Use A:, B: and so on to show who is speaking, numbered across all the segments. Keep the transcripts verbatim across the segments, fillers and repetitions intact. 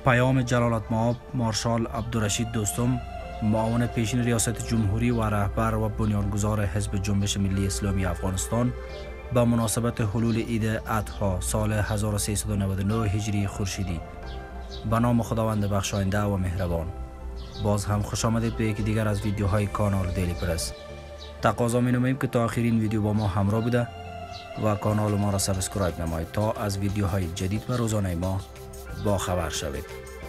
A: پیام جلالتمآب مارشال عبدالرشید دوستم، معاون پیشین ریاست جمهوری و رهبر و بنیانگذار حزب جنبش ملی اسلامی افغانستان به مناسبت حلول عید اضحی سال هزار و سیصد و نود و نه هجری خورشیدی. به نام خداوند بخشاینده و مهربان. باز هم خوش آمدید به یکی دیگر از ویدیوهای کانال دیلی پرس. تقاضا می نماییم که تا آخرین ویدیو با ما همراه بوده و کانال ما را سابسکرایب نمایید تا از ویدیوهای جدید و روزانه ما با خبر شوید.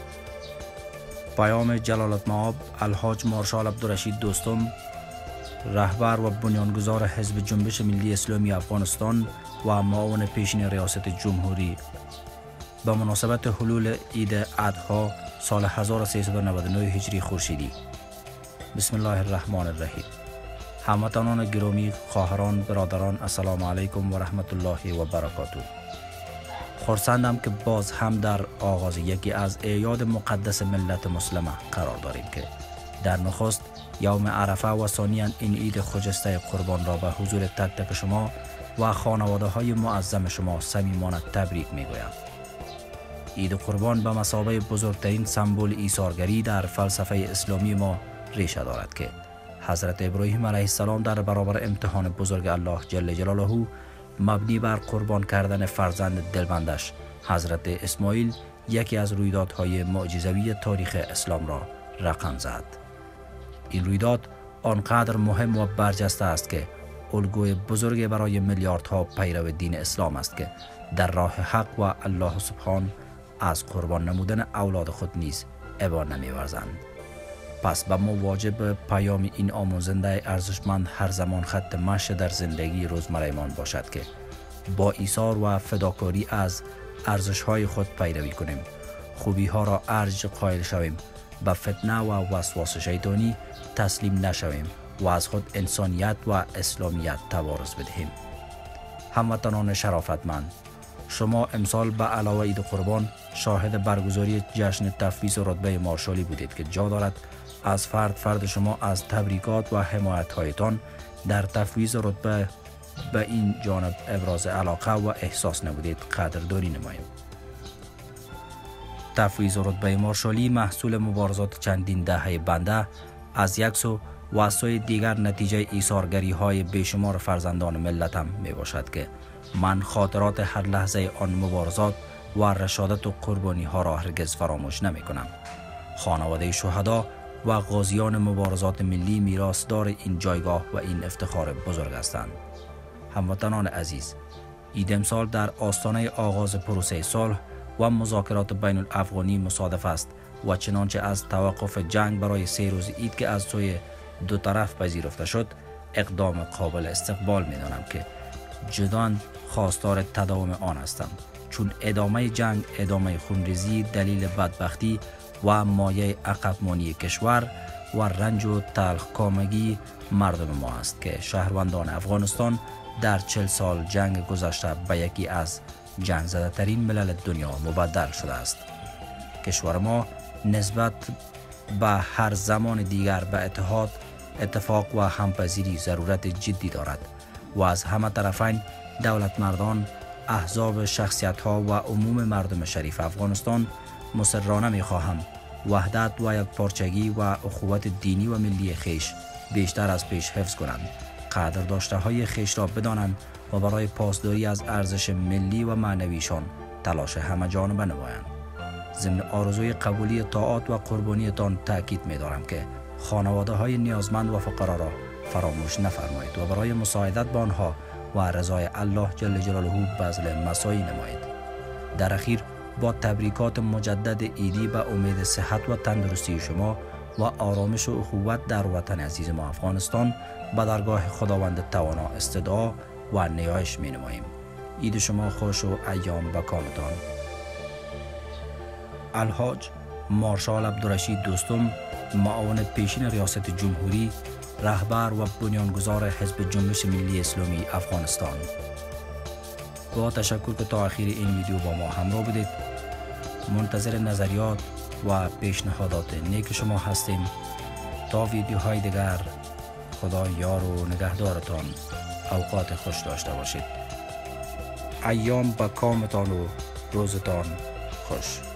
A: پیام جلالتمآب الحاج مارشال عبدالرشید دوستم، رهبر و بنیانگذار حزب جنبش ملی اسلامی افغانستان و معاون پیشین ریاست جمهوری، به مناسبت حلول عید اضحی سال هزار و سیصد و نود و نه هجری خورشیدی. بسم الله الرحمن الرحیم. هموطنان گرامی، خواهران، برادران، السلام علیکم و رحمت الله و برکاته. خرسندم که باز هم در آغاز یکی از اعیاد مقدس ملت مسلمه قرار داریم که در نخست یوم عرفه و ثانیاً این عید خجسته قربان را به حضور تک تک شما و خانواده های معظم شما صمیمانه تبریک می گویم. عید قربان به مثابه بزرگترین سمبل ایثارگری در فلسفه اسلامی ما ریشه دارد که حضرت ابراهیم علیه السلام در برابر امتحان بزرگ الله جل جلاله مبنی بر قربان کردن فرزند دلبندش حضرت اسماعیل یکی از رویدادهای معجزوی تاریخ اسلام را رقم زد. این رویداد آنقدر مهم و برجسته است که الگوی بزرگ برای میلیاردها پیرو دین اسلام است که در راه حق و الله سبحان از قربان نمودن اولاد خود نیز ابا نمی‌ورزند. پس به ما واجب پیام این آموزنده ارزشمند هر زمان خط مشی در زندگی روزمره‌مان باشد که با ایثار و فداکاری از ارزش‌های خود پیروی کنیم، خوبی‌ها را ارج قائل شویم، به فتنه و وسواس شیطانی تسلیم نشویم و از خود انسانیت و اسلامیت توارث بدهیم. هموطنان شرافتمند، شما امسال به علاوه عید قربان شاهد برگزاری جشن تفویض رتبه مارشالی بودید که جا دارد از فرد فرد شما از تبریکات و حمایت‌هایتان در تفویض رتبه به این جانب ابراز علاقه و احساس نمودید قدردانی نماییم. تفویض رتبه مارشالی محصول مبارزات چندین دهه بنده از یک سو و از سوی دیگر نتیجه ایثارگری های بیشمار فرزندان ملتم می باشد که من خاطرات هر لحظه آن مبارزات و رشادت و قربانی ها را هرگز فراموش نمی کنم. خانواده شهدا و غازیان مبارزات ملی میراثدار این جایگاه و این افتخار بزرگ هستند. هموطنان عزیز، عید امسال در آستانه آغاز پروسه صلح و مذاکرات بین الافغانی مصادف است و چنانچه از توقف جنگ برای سه روز عید که از سوی دو طرف پذیرفته شد اقدام قابل استقبال می دانم که جداً خواستار تداوم آن هستم، چون ادامه جنگ، ادامه خونریزی دلیل بدبختی و مایه عقبمانی کشور و رنج و تلخکامگی مردم ما است که شهروندان افغانستان در چل سال جنگ گذشته به یکی از جنگ زده ترین ملل دنیا مبدل شده است. کشور ما نسبت به هر زمان دیگر به اتحاد، اتفاق و همپذیری ضرورت جدی دارد و از همه طرفین دولت مردان، احزاب، شخصیت ها و عموم مردم شریف افغانستان مصرانه می خواهم وحدت و یک پارچگی و اخوت دینی و ملی خیش بیشتر از پیش حفظ کنند، قدر داشته های خیش را بدانند و برای پاسداری از ارزش ملی و معنویشان تلاش همه جانبه نمایند. ضمن آرزوی قبولی طاعات و قربانیتان تأکید می دارم که خانواده های نیازمند و فقرا را فراموش نفرمایید و برای مساعدت با آنها و رضای الله جل جلاله بذل مساعی نمایید. در اخیر با تبریکات مجدد عیدی به امید صحت و تندرستی شما و آرامش و اخوت در وطن عزیز ما افغانستان به درگاه خداوند توانا استدعا و نیایش می نماییم. عید شما خوش و ایام بکامتان. الحاج مارشال عبدالرشید دوستم، معاون پیشین ریاست جمهوری، رهبر و بنیانگذار حزب جنبش ملی اسلامی افغانستان. با تشکر که تا آخر این ویدیو با ما همراه بودید. منتظر نظریات و پیشنهادات نیک شما هستیم. تا ویدیوهای دیگر، خدا یار و نگهدارتان. اوقات خوش داشته باشید. ایام با کامتان و روزتان خوش.